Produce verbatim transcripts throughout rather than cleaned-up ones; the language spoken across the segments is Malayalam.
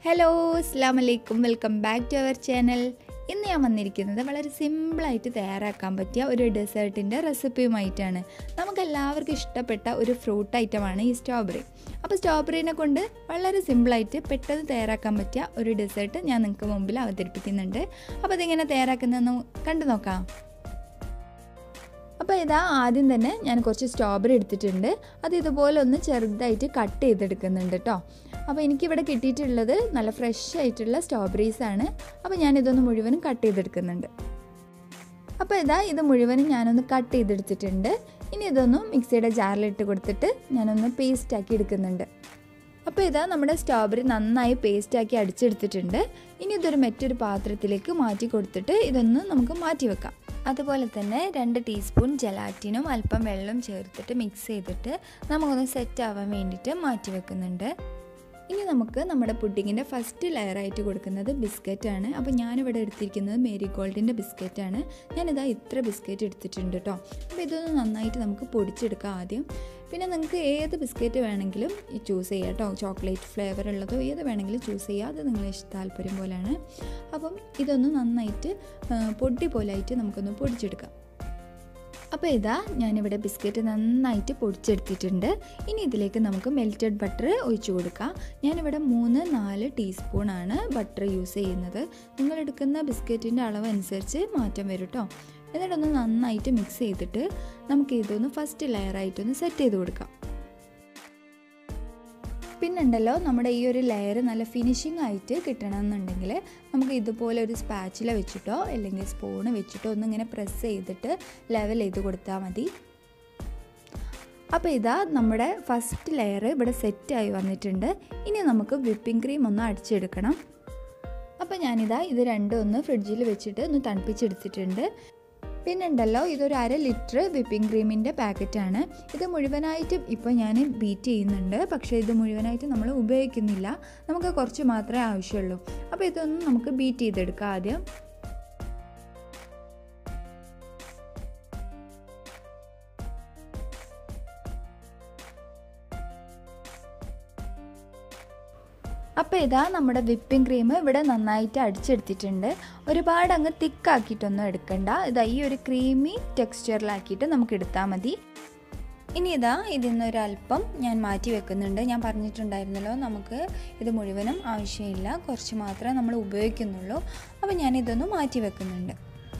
ഹലോ അസ്സലാമു അലൈക്കും welcome back to our channel. ഇന്ന് ഞാൻ വന്നിരിക്കുന്നത് വളരെ സിമ്പിളായിട്ട് തയ്യാറാക്കാൻ പറ്റിയ ഒരു ഡെസേർട്ടിൻ്റെ റെസിപ്പിയുമായിട്ടാണ്. നമുക്കെല്ലാവർക്കും ഇഷ്ടപ്പെട്ട ഒരു ഫ്രൂട്ട് ഐറ്റമാണ് ഈ സ്ട്രോബെറി. അപ്പോൾ സ്ട്രോബെറീനെ കൊണ്ട് വളരെ സിമ്പിളായിട്ട് പെട്ടെന്ന് തയ്യാറാക്കാൻ പറ്റിയ ഒരു ഡെസേർട്ട് ഞാൻ നിങ്ങൾക്ക് മുമ്പിൽ അവതരിപ്പിക്കുന്നുണ്ട്. അപ്പോൾ അതെങ്ങനെ തയ്യാറാക്കുന്നതെന്ന് കണ്ടു നോക്കാം. അപ്പോൾ ഇതാ ആദ്യം തന്നെ ഞാൻ കുറച്ച് സ്ട്രോബെറി എടുത്തിട്ടുണ്ട്. അത് ഇതുപോലെ ഒന്ന് ചെറുതായിട്ട് കട്ട് ചെയ്തെടുക്കുന്നുണ്ട് കേട്ടോ. അപ്പോൾ എനിക്കിവിടെ കിട്ടിയിട്ടുള്ളത് നല്ല ഫ്രഷ് ആയിട്ടുള്ള സ്ട്രോബെറീസാണ്. അപ്പോൾ ഞാനിതൊന്ന് മുഴുവനും കട്ട് ചെയ്തെടുക്കുന്നുണ്ട്. അപ്പോൾ ഇതാ ഇത് മുഴുവനും ഞാനൊന്ന് കട്ട് ചെയ്തെടുത്തിട്ടുണ്ട്. ഇനി ഇതൊന്ന് മിക്സിയുടെ ജാറിലിട്ട് കൊടുത്തിട്ട് ഞാനൊന്ന് പേസ്റ്റാക്കി എടുക്കുന്നുണ്ട്. അപ്പോൾ ഇതാ നമ്മുടെ സ്ട്രോബെറി നന്നായി പേസ്റ്റാക്കി അടിച്ചെടുത്തിട്ടുണ്ട്. ഇനി ഇതൊരു മറ്റൊരു പാത്രത്തിലേക്ക് മാറ്റി കൊടുത്തിട്ട് ഇതൊന്ന് നമുക്ക് മാറ്റി വെക്കാം. അതുപോലെ തന്നെ രണ്ട് ടീസ്പൂൺ ജലാറ്റിനും അല്പം വെള്ളം ചേർത്തിട്ട് മിക്സ് ചെയ്തിട്ട് നമുക്കൊന്ന് സെറ്റ് ആവാൻ വേണ്ടിയിട്ട് മാറ്റി വെക്കുന്നുണ്ട്. ഇനി നമുക്ക് നമ്മുടെ പുഡിങ്ങിൻ്റെ ഫസ്റ്റ് ലെയറായിട്ട് കൊടുക്കുന്നത് ബിസ്ക്കറ്റാണ്. അപ്പോൾ ഞാനിവിടെ എടുത്തിരിക്കുന്നത് മേരി ഗോൾഡിൻ്റെ ബിസ്ക്കറ്റാണ്. ഞാനിതാ ഇത്ര ബിസ്ക്കറ്റ് എടുത്തിട്ടുണ്ട് കേട്ടോ. അപ്പോൾ ഇതൊന്ന് നന്നായിട്ട് നമുക്ക് പൊടിച്ചെടുക്കാം ആദ്യം. പിന്നെ നിങ്ങൾക്ക് ഏത് ബിസ്ക്കറ്റ് വേണമെങ്കിലും ചൂസ് ചെയ്യാം കേട്ടോ. ചോക്ലേറ്റ് ഫ്ലേവർ ഉള്ളതോ ഏത് വേണമെങ്കിലും ചൂസ് ചെയ്യുക. അത് നിങ്ങളെ ഇഷ്ട താല്പര്യം പോലെയാണ്. അപ്പം ഇതൊന്ന് നന്നായിട്ട് പൊടി പോലായിട്ട് നമുക്കൊന്ന് പൊടിച്ചെടുക്കാം. അപ്പോൾ ഇതാ ഞാനിവിടെ ബിസ്ക്കറ്റ് നന്നായിട്ട് പൊടിച്ചെടുത്തിട്ടുണ്ട്. ഇനി ഇതിലേക്ക് നമുക്ക് മെൽറ്റഡ് ബട്ടർ ഒഴിച്ചു കൊടുക്കാം. ഞാനിവിടെ മൂന്ന് നാല് ടീസ്പൂണാണ് ബട്ടർ യൂസ് ചെയ്യുന്നത്. നിങ്ങൾ എടുക്കുന്ന ബിസ്ക്കറ്റിൻ്റെ അളവ് അനുസരിച്ച് മാറ്റം വരും കേട്ടോ. എന്നിട്ടൊന്ന് നന്നായിട്ട് മിക്സ് ചെയ്തിട്ട് നമുക്ക് ഇതൊന്ന് ഫസ്റ്റ് ലെയറായിട്ടൊന്ന് സെറ്റ് ചെയ്ത് കൊടുക്കാം. പിന്നുണ്ടല്ലോ നമ്മുടെ ഈ ഒരു ലെയർ നല്ല ഫിനിഷിംഗ് ആയിട്ട് കിട്ടണമെന്നുണ്ടെങ്കിൽ നമുക്ക് ഇതുപോലെ ഒരു സ്പാച്ചില വെച്ചിട്ടോ അല്ലെങ്കിൽ സ്പൂണ് വെച്ചിട്ടോ ഒന്നിങ്ങനെ പ്രസ് ചെയ്തിട്ട് ലെവൽ ചെയ്ത് കൊടുത്താൽ മതി. അപ്പോൾ ഇതാ നമ്മുടെ ഫസ്റ്റ് ലെയർ ഇവിടെ സെറ്റായി വന്നിട്ടുണ്ട്. ഇനി നമുക്ക് വിപ്പിംഗ് ക്രീം ഒന്ന് അടിച്ചെടുക്കണം. അപ്പോൾ ഞാനിതാ ഇത് രണ്ടും ഒന്ന് ഫ്രിഡ്ജിൽ വെച്ചിട്ട് ഒന്ന് തണുപ്പിച്ചെടുത്തിട്ടുണ്ട്. പിന്നെ ഉണ്ടല്ലോ ഇതൊരു അര ലിറ്റർ വിപ്പിംഗ് ക്രീമിൻ്റെ പാക്കറ്റാണ്. ഇത് മുഴുവനായിട്ട് ഇപ്പോൾ ഞാൻ ബീറ്റ് ചെയ്യുന്നുണ്ട്. പക്ഷേ ഇത് മുഴുവനായിട്ട് നമ്മൾ ഉപയോഗിക്കുന്നില്ല. നമുക്ക് കുറച്ച് മാത്രമേ ആവശ്യമുള്ളൂ. അപ്പോൾ ഇതൊന്നും നമുക്ക് ബീറ്റ് ചെയ്തെടുക്കാം ആദ്യം. അപ്പോൾ ഇതാ നമ്മുടെ വിപ്പിംഗ് ക്രീം ഇവിടെ നന്നായിട്ട് അടിച്ചെടുത്തിട്ടുണ്ട്. ഒരുപാട് അങ്ങ് തിക്കാക്കിയിട്ടൊന്നും എടുക്കണ്ട. ഇതാ ഈ ഒരു ക്രീമി ടെക്സ്ചറിലാക്കിയിട്ട് നമുക്ക് എടുത്താൽ മതി. ഇനി ഇതാ ഇതിൽ നിന്നൊരല്പം ഞാൻ മാറ്റി വെക്കുന്നുണ്ട്. ഞാൻ പറഞ്ഞിട്ടുണ്ടായിരുന്നല്ലോ നമുക്ക് ഇത് മുഴുവനും ആവശ്യമില്ല, കുറച്ച് മാത്രമേ നമ്മൾ ഉപയോഗിക്കുന്നുള്ളൂ. അപ്പോൾ ഞാനിതൊന്ന് മാറ്റി വെക്കുന്നുണ്ട്.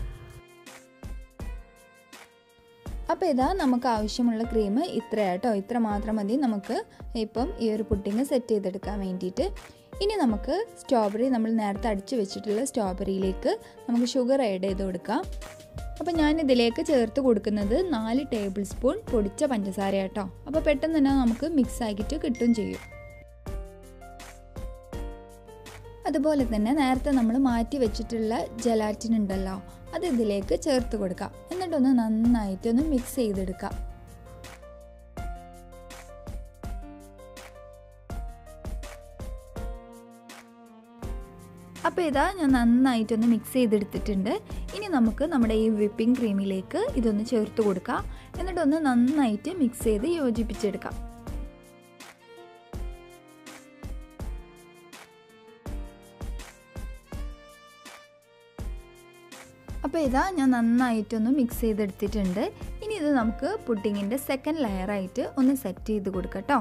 അപ്പോൾ ഇതാ നമുക്ക് ആവശ്യമുള്ള ക്രീം ഇത്രയാട്ടോ. ഇത്ര മാത്രം മതി നമുക്ക് ഇപ്പം ഈ ഒരു പുഡിങ് സെറ്റ് ചെയ്തെടുക്കാൻ വേണ്ടിയിട്ട്. ഇനി നമുക്ക് സ്ട്രോബെറി നമ്മൾ നേരത്തെ അടിച്ചു വെച്ചിട്ടുള്ള സ്ട്രോബെറിയിലേക്ക് നമുക്ക് ഷുഗർ ആഡ് ചെയ്ത് കൊടുക്കാം. അപ്പോൾ ഞാനിതിലേക്ക് ചേർത്ത് കൊടുക്കുന്നത് നാല് ടേബിൾ സ്പൂൺ പൊടിച്ച പഞ്ചസാര കേട്ടോ. അപ്പോൾ പെട്ടെന്ന് തന്നെ നമുക്ക് മിക്സ് ആക്കിയിട്ട് കിട്ടും ചെയ്യും. അതുപോലെ തന്നെ നേരത്തെ നമ്മൾ മാറ്റി വെച്ചിട്ടുള്ള ജലാറ്റിൻ ഉണ്ടല്ലോ, അത് ഇതിലേക്ക് ചേർത്ത് കൊടുക്കാം. എന്നിട്ടൊന്ന് നന്നായിട്ടൊന്ന് മിക്സ് ചെയ്തെടുക്കാം. അപ്പോൾ ഇതാ ഞാൻ നന്നായിട്ടൊന്ന് മിക്സ് ചെയ്തെടുത്തിട്ടുണ്ട്. ഇനി നമുക്ക് നമ്മുടെ ഈ വിപ്പിംഗ് ക്രീമിലേക്ക് ഇതൊന്ന് ചേർത്ത് കൊടുക്കാം. എന്നിട്ടൊന്ന് നന്നായിട്ട് മിക്സ് ചെയ്ത് യോജിപ്പിച്ചെടുക്കാം. അപ്പോൾ ഇതാ ഞാൻ നന്നായിട്ടൊന്ന് മിക്സ് ചെയ്തെടുത്തിട്ടുണ്ട്. ഇനി ഇത് നമുക്ക് പുഡിങ്ങിൻ്റെ സെക്കൻഡ് ലെയറായിട്ട് ഒന്ന് സെറ്റ് ചെയ്ത് കൊടുക്കാം കേട്ടോ.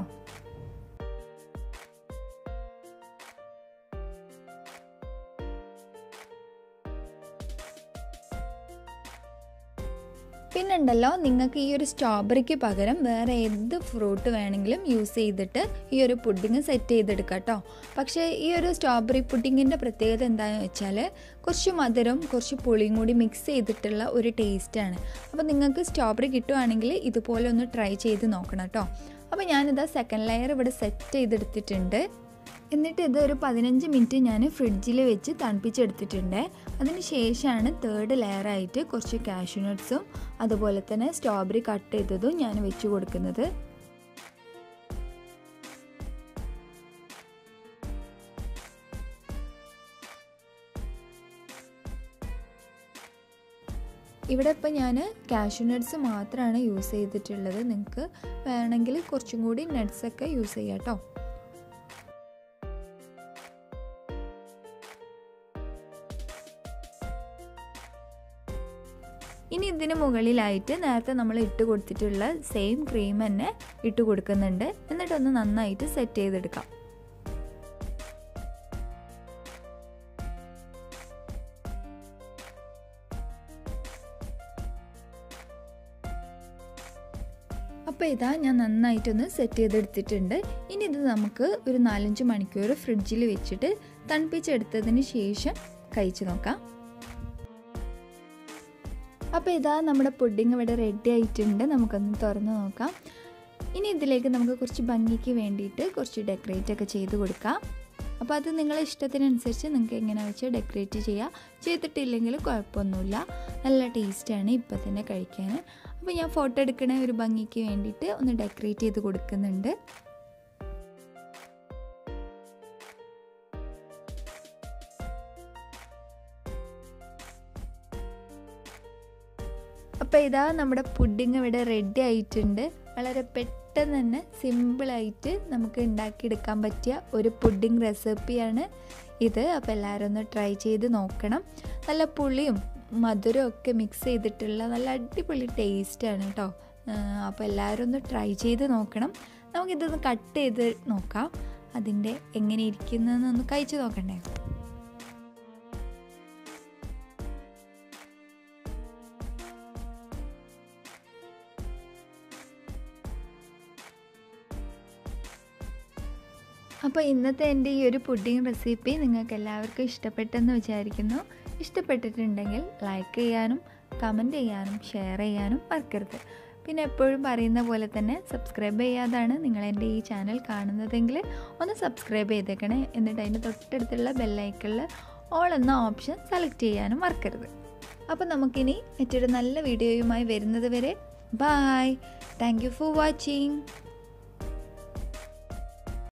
പിന്നുണ്ടല്ലോ നിങ്ങൾക്ക് ഈ ഒരു സ്ട്രോബെറിക്ക് പകരം വേറെ ഏത് ഫ്രൂട്ട് വേണമെങ്കിലും യൂസ് ചെയ്തിട്ട് ഈ ഒരു പുഡിങ് സെറ്റ് ചെയ്തെടുക്കാം കേട്ടോ. പക്ഷേ ഈ ഒരു സ്ട്രോബെറി പുഡിങ്ങിൻ്റെ പ്രത്യേകത എന്താണെന്ന് വെച്ചാൽ കുറച്ച് മധുരം കുറച്ച് പുളിയും കൂടി മിക്സ് ചെയ്തിട്ടുള്ള ഒരു ടേസ്റ്റാണ്. അപ്പോൾ നിങ്ങൾക്ക് സ്ട്രോബെറി കിട്ടുവാണെങ്കിൽ ഇതുപോലെ ഒന്ന് ട്രൈ ചെയ്ത് നോക്കണം കേട്ടോ. അപ്പോൾ ഞാനിതാ സെക്കൻഡ് ലെയർ ഇവിടെ സെറ്റ് ചെയ്തെടുത്തിട്ടുണ്ട്. എന്നിട്ട് ഇത് ഒരു പതിനഞ്ച് മിനിറ്റ് ഞാൻ ഫ്രിഡ്ജിൽ വെച്ച് തണുപ്പിച്ചെടുത്തിട്ടുണ്ട്. അതിന് ശേഷമാണ് തേർഡ് ലെയറായിട്ട് കുറച്ച് കാഷ്യൂ നട്ട്സും അതുപോലെ തന്നെ സ്ട്രോബെറി കട്ട് ചെയ്തതും ഞാൻ വെച്ച് കൊടുക്കുന്നത്. ഇവിടെ ഇപ്പോൾ ഞാൻ കാഷ്യൂ നട്ട്സ് മാത്രമാണ് യൂസ് ചെയ്തിട്ടുള്ളത്. നിങ്ങൾക്ക് വേണമെങ്കിൽ കുറച്ചും കൂടി നട്ട്സൊക്കെ യൂസ് ചെയ്യാം കേട്ടോ. ഇനി ഇതിന് മുകളിലായിട്ട് നേരത്തെ നമ്മൾ ഇട്ട് കൊടുത്തിട്ടുള്ള സെയിം ക്രീം തന്നെ ഇട്ട് കൊടുക്കുന്നുണ്ട്. എന്നിട്ടൊന്ന് നന്നായിട്ട് സെറ്റ് ചെയ്തെടുക്കാം. അപ്പോൾ ഇതാ ഞാൻ നന്നായിട്ടൊന്ന് സെറ്റ് ചെയ്തെടുത്തിട്ടുണ്ട്. ഇനി ഇത് നമുക്ക് ഒരു നാലഞ്ച് മണിക്കൂർ ഫ്രിഡ്ജിൽ വെച്ചിട്ട് തണുപ്പിച്ചെടുത്തതിന് ശേഷം കഴിച്ചു നോക്കാം. അപ്പോൾ ഇതാ നമ്മുടെ പുഡിംഗ് ഇവിടെ റെഡി ആയിട്ടുണ്ട്. നമുക്കൊന്ന് തുറന്ന് നോക്കാം. ഇനി ഇതിലേക്ക് നമുക്ക് കുറച്ച് ഭംഗിക്ക് വേണ്ടിയിട്ട് കുറച്ച് ഡെക്കറേറ്റ് ഒക്കെ ചെയ്ത് കൊടുക്കാം. അപ്പോൾ അത് നിങ്ങളുടെ ഇഷ്ടത്തിനനുസരിച്ച് നിങ്ങൾക്ക് എങ്ങനെ വെച്ചാൽ ഡെക്കറേറ്റ് ചെയ്യാം. ചെയ്തിട്ടില്ലെങ്കിൽ കുഴപ്പമൊന്നുമില്ല. നല്ല ടേസ്റ്റാണ് ഇപ്പം തന്നെ കഴിക്കാൻ. അപ്പോൾ ഞാൻ ഫോട്ടോ എടുക്കണ ഒരു ഭംഗിക്ക് വേണ്ടിയിട്ട് ഒന്ന് ഡെക്കറേറ്റ് ചെയ്ത് കൊടുക്കുന്നുണ്ട്. അപ്പോൾ ഇതാ നമ്മുടെ പുഡിംഗ് ഇവിടെ റെഡി ആയിട്ടുണ്ട്. വളരെ പെട്ടെന്ന് തന്നെ സിമ്പിളായിട്ട് നമുക്ക് ഉണ്ടാക്കിയെടുക്കാൻ പറ്റിയ ഒരു പുഡിംഗ് റെസിപ്പിയാണ് ഇത്. അപ്പോൾ എല്ലാവരും ഒന്ന് ട്രൈ ചെയ്ത് നോക്കണം. നല്ല പുളിയും മധുരവും ഒക്കെ മിക്സ് ചെയ്തിട്ടുള്ള നല്ല അടിപൊളി ടേസ്റ്റാണ് കേട്ടോ. അപ്പോൾ എല്ലാവരും ഒന്ന് ട്രൈ ചെയ്ത് നോക്കണം. നമുക്കിതൊന്ന് കട്ട് ചെയ്ത് നോക്കാം. അതിൻ്റെ എങ്ങനെ ഇരിക്കുന്നതെന്നൊന്ന് കഴിച്ച് നോക്കണ്ടേ. അപ്പോൾ ഇന്നത്തെ എൻ്റെ ഈ ഒരു പുഡിംഗ് റെസിപ്പി നിങ്ങൾക്ക് എല്ലാവർക്കും ഇഷ്ടപ്പെട്ടെന്ന് വിചാരിക്കുന്നു. ഇഷ്ടപ്പെട്ടിട്ടുണ്ടെങ്കിൽ ലൈക്ക് ചെയ്യാനും കമൻറ്റ് ചെയ്യാനും ഷെയർ ചെയ്യാനും മറക്കരുത്. പിന്നെ എപ്പോഴും പറയുന്ന പോലെ തന്നെ സബ്സ്ക്രൈബ് ചെയ്യാതാണ് നിങ്ങൾ എൻ്റെ ഈ ചാനൽ കാണുന്നതെങ്കിൽ ഒന്ന് സബ്സ്ക്രൈബ് ചെയ്തേക്കണേ. എന്നിട്ട് അതിൻ്റെ തൊട്ടടുത്തുള്ള ബെല്ലൈക്കണിൽ ഓൾ എന്ന ഓപ്ഷൻ സെലക്ട് ചെയ്യാനും മറക്കരുത്. അപ്പോൾ നമുക്കിനി മറ്റൊരു നല്ല വീഡിയോയുമായി വരുന്നത് വരെ bye. Thank you for watching.